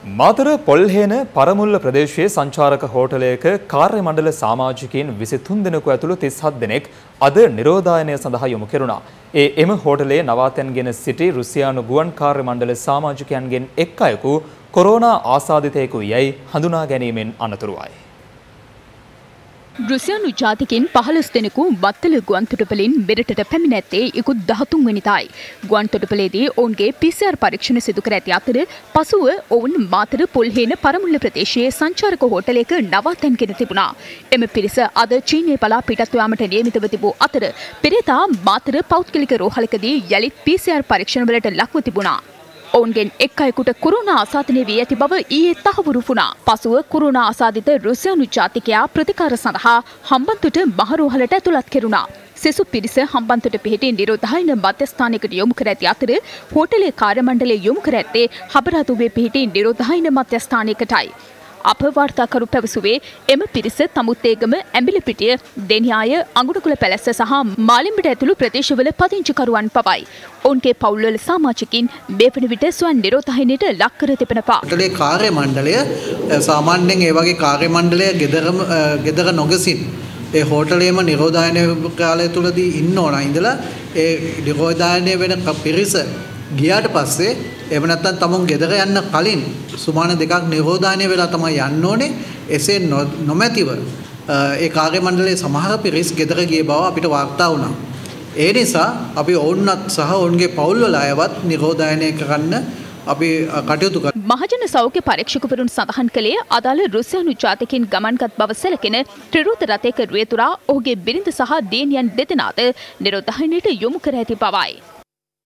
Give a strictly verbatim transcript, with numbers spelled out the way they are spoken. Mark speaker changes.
Speaker 1: මාතර පොල්හේන පරමුල්ල ප්‍රදේශයේ සංචාරක හෝටලයක කාර්ය මණ්ඩල සමාජිකයින් විසිතුන් දෙනෙකු ඇතුළු තිස්හත් දෙනෙක් අද නිරෝධායනය සඳහා යොමු කෙරුණා. ඒ එම හෝටලයේ නවාතැන්ගෙන සිටි රුසියානු ගුවන් කාර්ය මණ්ඩල සමාජිකයන්ගෙන් එක් අයෙකු කොරෝනා ආසාදිතයෙකු යැයි හඳුනා ගැනීමෙන් අනතුරුවයි.
Speaker 2: රුසියානු ජාතිකයින් පහළොස් දෙනෙකු බත්තල ගුවන්තොටුපළින් මෙරටට පැමිණ ඇත්තේ ඉකුත් දහතුන් වෙනිදායි. ගුවන්තොටුපළේදී ඔවුන්ගේ පී සී ආර් පරීක්ෂණ සිදු කර ඇති අතර පසුව ඔවුන් මාතර පොල්හේන පරමුල්ල ප්‍රදේශයේ සංචාරක හෝටලයක නවාතැන්ගෙන තිබුණා. එම පිරිස අද චීනය පලා පිටත් යාමට නියමිතව තිබූ අතර පෙරේදා මාතර පෞද්ගලික රෝහලකදී යළිත් පී සී ආර් පරීක්ෂණවලට ලක්ව තිබුණා. ඔවුන්ගෙන් එක් අයෙකුට කොරෝනා ආසාදනය වී ඇති බව ඊයේ තහවුරු වුණා. පසුව කොරෝනා ආසාදිත රුසියානු ජාතිකයා ප්‍රතිකාර සඳහා හම්බන්තොට මහරෝහලට ඇතුළත් කෙරුණා. සෙසු පිරිස හම්බන්තොට පිහිටි නිරෝධායන මධ්‍යස්ථානයකට යොමු කර ඇති අතර හෝටලයේ කාර්ය මණ්ඩලය යොමු කර ඇත්තේ හබරාදුවේ පිහිටි නිරෝධායන මධ්‍යස්ථානයකටයි. අප වාර්තාකරු පැවසුවේ එම පිරිස තමුත්තේගම ඇඹිලිපිටිය දෙනියාය අඟුණකුල පැලැස්ස සහ මාලිම්බිට ඇතුළු ප්‍රදේශවල පදිංචිකරුවන් පවයි. ඔවුන්ගේ පවුල්වල සමාජිකින් මේ වන විට ස්වයං නිරෝධායනයට ලක් කර තිබෙනවා.
Speaker 3: හෝටලේ කාර්ය මණ්ඩලය සාමාන්‍යයෙන් ඒ වගේ කාර්ය මණ්ඩලය ගෙදරම ගෙදර නොගසින් ඒ හෝටලේම නිරෝධායන කාලය තුලදී ඉන්න ඕන ඉඳලා ඒ නිරෝධායනය වෙන පිරිස ගියාට පස්සේ එහෙම නැත්නම් තමුන් ගෙදර යන්න කලින් සුමාන දෙකක් නිරෝධායනය වෙලා තමයි යන්න ඕනේ. එසේ නොමැතිව ඒ කාර්ය මණ්ඩලයේ සමහර පිරිස් ගෙදර ගිය බව අපිට වාර්තා වුණා. ඒ නිසා අපි ඔවුන්වත් සහ ඔවුන්ගේ පවුල්වල අයවත් නිරෝධායනය කරන්න අපි කටයුතු කරා.
Speaker 2: මහජන සෞඛ්‍ය පරීක්ෂකවරුන් සඳහන් කළේ අදාළ රුසියානු ජාතිකයින් ගමන්ගත් බව සැලකෙන ත්‍රිරෝද රථයක රුවේතුරා ඔහුගේ බිරිඳ සහ දියණියන් දෙදෙනාද නිරෝධායනයට යොමු කර ඇති බවයි.